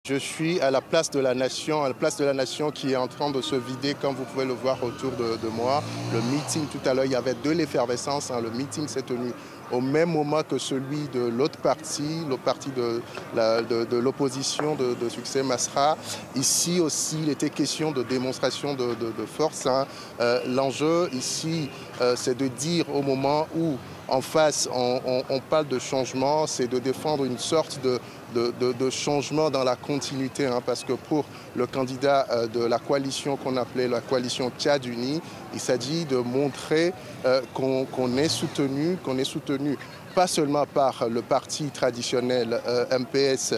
Je suis à la place de la Nation, qui est en train de se vider, comme vous pouvez le voir autour de moi. Le meeting, tout à l'heure, il y avait de l'effervescence. Le meeting s'est tenu au même moment que celui de l'autre parti de l'opposition de Succès Masra. Ici aussi, il était question de démonstration de force. L'enjeu ici, c'est de dire au moment où en face, on parle de changement, c'est de défendre une sorte de changement dans la continuité, parce que pour le candidat de la coalition qu'on appelait la coalition Tchad Uni, il s'agit de montrer qu'on est soutenu pas seulement par le parti traditionnel MPS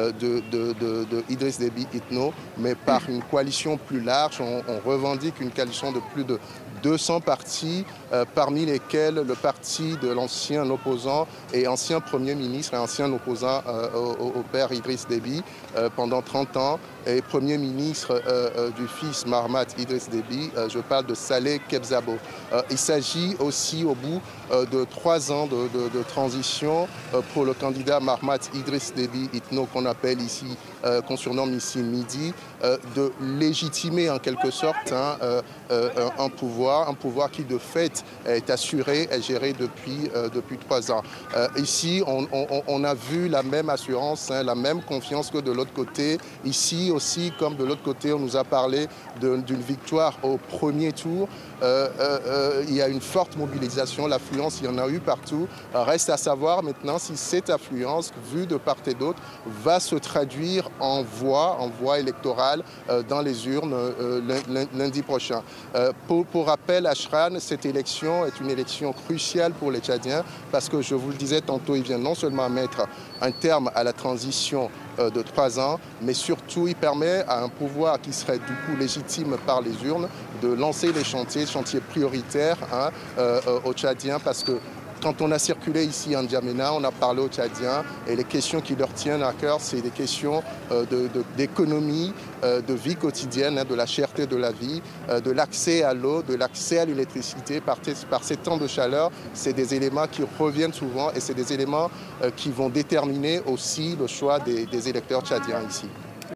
de Idriss Déby Itno, mais par une coalition plus large. On revendique une coalition de plus de 200 partis, parmi lesquels le parti de l'ancien opposant et ancien Premier ministre et ancien opposant au père Idriss Déby pendant 30 ans, et Premier ministre du fils Mahamat Idriss Déby, je parle de Saleh Kebzabo. Il s'agit aussi, au bout de 3 ans de transition pour le candidat Mahamat Idriss Déby Itno, qu'on surnomme ici Midi, de légitimer en quelque sorte un pouvoir qui de fait est assuré et géré depuis 3 ans. Ici, on a vu la même assurance, la même confiance que de l'autre côté. Ici aussi, comme de l'autre côté, on nous a parlé d'une victoire au premier tour. Il y a une forte mobilisation, l'affluence, il y en a eu partout. Reste à savoir maintenant si cette affluence, vue de part et d'autre, va se traduire en voix électorale dans les urnes lundi prochain. Pour rappel, Ashran, cette élection est une élection cruciale pour les Tchadiens parce que, je vous le disais tantôt, il vient non seulement mettre un terme à la transition de 3 ans, mais surtout il permet à un pouvoir qui serait du coup légitime par les urnes de lancer les chantiers prioritaires aux Tchadiens, parce que quand on a circulé ici en N'Djamena, on a parlé aux Tchadiens et les questions qui leur tiennent à cœur, c'est des questions d'économie, de vie quotidienne, de la cherté de la vie, de l'accès à l'eau, de l'accès à l'électricité par ces temps de chaleur. C'est des éléments qui reviennent souvent et c'est des éléments qui vont déterminer aussi le choix des électeurs tchadiens ici.